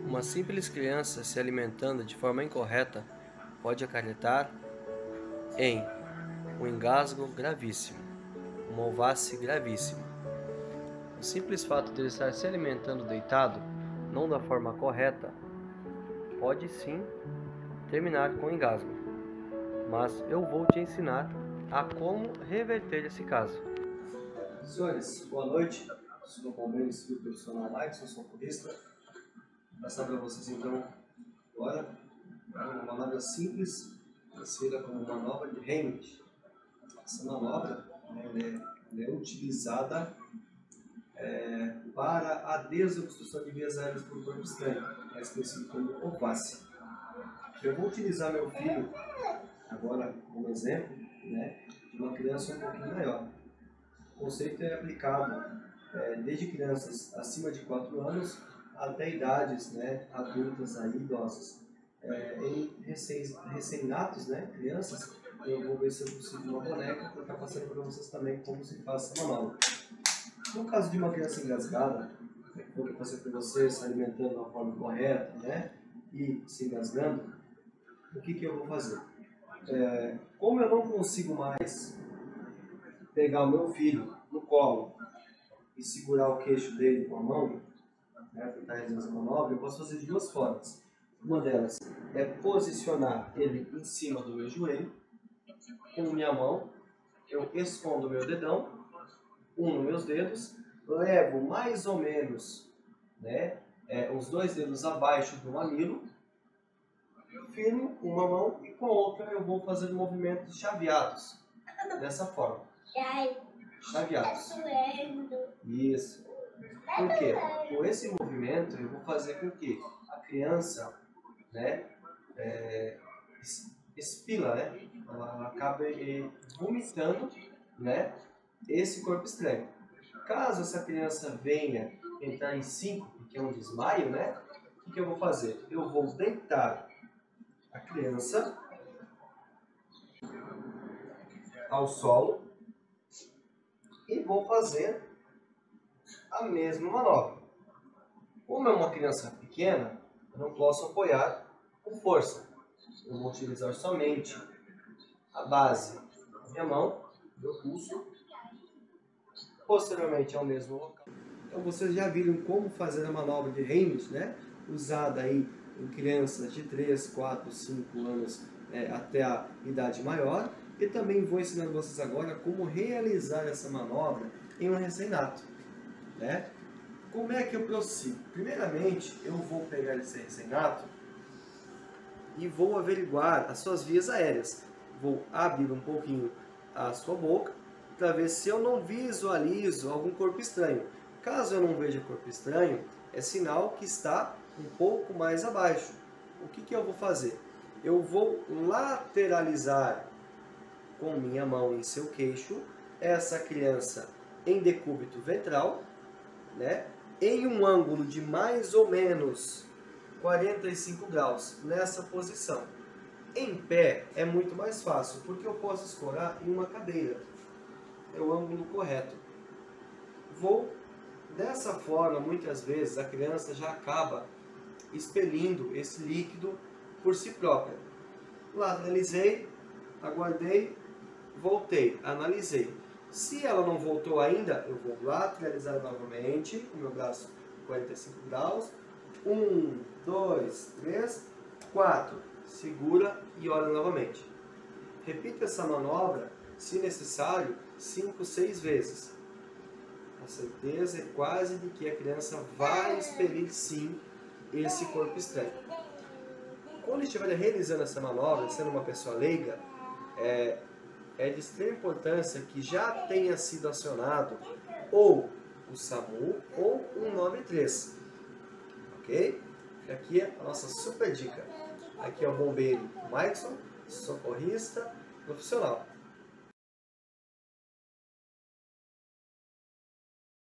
Uma simples criança se alimentando de forma incorreta pode acarretar em um engasgo gravíssimo, uma ovácie gravíssima. O simples fato de ele estar se alimentando deitado, não da forma correta, pode sim terminar com engasgo. Mas eu vou te ensinar a como reverter esse caso. Senhores, boa noite. Sou o Palmeiras, Instituto Profissional Maicon, sou socorrista. Vou passar para vocês então agora uma manobra simples, conhecida como manobra de Heimlich. Essa manobra ela é utilizada para a desobstrução de vias aéreas por corpo estranho, mais conhecido como ovácie. Eu vou utilizar meu filho agora como exemplo, de uma criança um pouquinho maior. O conceito é aplicado desde crianças acima de 4 anos até idades adultas, idosas. Em recém-natos, crianças, eu vou ver se eu consigo uma boneca para estar passando para vocês também como se faz essa manobra. No caso de uma criança engasgada, eu vou passar para vocês se alimentando da forma correta e se engasgando, o que eu vou fazer? Como eu não consigo mais pegar o meu filho no colo e segurar o queixo dele com a mão, para estar realizando essa manobra, eu posso fazer de duas formas. Uma delas é posicionar ele em cima do meu joelho, com minha mão, eu escondo o meu dedão, uno meus dedos, levo mais ou menos os dois dedos abaixo do mamilo, firmo com uma mão e com a outra eu vou fazer movimentos chaveados, dessa forma. Chaveados. Isso. Por quê? Com esse movimento eu vou fazer com que a criança expila, ela acabe vomitando esse corpo estranho. Caso essa criança venha entrar em síncope, que é um desmaio, o que eu vou fazer? Eu vou deitar a criança ao solo e vou fazer a mesma manobra. Como é uma criança pequena, eu não posso apoiar com força. Eu vou utilizar somente a base da minha mão, meu pulso, posteriormente ao mesmo local. Então vocês já viram como fazer a manobra de Heimlich, usada aí em crianças de 3, 4, 5 anos até a idade maior. E também vou ensinar vocês agora como realizar essa manobra em um recém-nato. Como é que eu prossigo? Primeiramente, eu vou pegar esse recém-nato e vou averiguar as suas vias aéreas. Vou abrir um pouquinho a sua boca para ver se eu não visualizo algum corpo estranho. Caso eu não veja corpo estranho, é sinal que está um pouco mais abaixo. O que eu vou fazer? Eu vou lateralizar com minha mão em seu queixo essa criança em decúbito ventral, em um ângulo de mais ou menos 45 graus, nessa posição. Em pé é muito mais fácil, porque eu posso escorar em uma cadeira. É o ângulo correto. Vou dessa forma, muitas vezes a criança já acaba expelindo esse líquido por si própria. Lateralizei, aguardei, voltei, analisei. Se ela não voltou ainda, eu vou lateralizar novamente, com o meu braço 45 graus. 1, 2, 3, 4. Segura e olha novamente. Repita essa manobra, se necessário, 5, 6 vezes. A certeza é quase de que a criança vai expelir sim esse corpo estranho. Quando estiver realizando essa manobra, sendo uma pessoa leiga, é de extrema importância que já tenha sido acionado ou o SAMU ou o 193. Ok? Aqui é a nossa super dica. Aqui é o bombeiro Maicon, socorrista profissional.